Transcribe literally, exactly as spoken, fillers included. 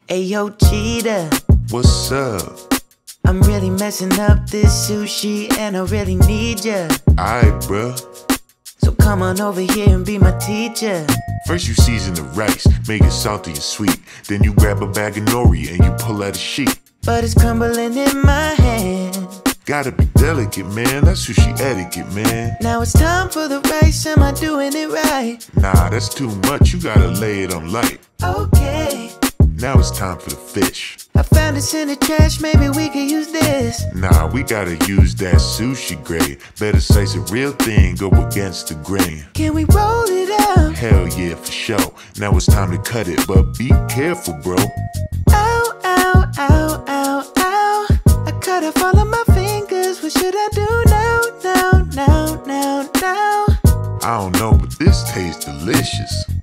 Ayo, Cheetah, What's up? I'm really messing up this sushi and I really need ya. Aight, bruh. So come on over here and be my teacher. First you season the rice, make it salty and sweet. Then you grab a bag of nori and you pull out a sheet. But it's crumbling in my hand. Gotta be delicate, man, that's sushi etiquette, man. Now it's time for the rice, am I doing it right? Nah, that's too much, you gotta lay it on light. Okay, Now it's time for the fish. I found this in the trash, maybe we could use this. Nah, we gotta use that sushi grade. Better slice a real thing, go against the grain. Can we roll it out? Hell yeah, for sure. Now it's time to cut it, but be careful, bro. Ow, ow, ow, ow, ow. I cut off all of my fingers, what should I do now, now, now, now, now? I don't know, but this tastes delicious.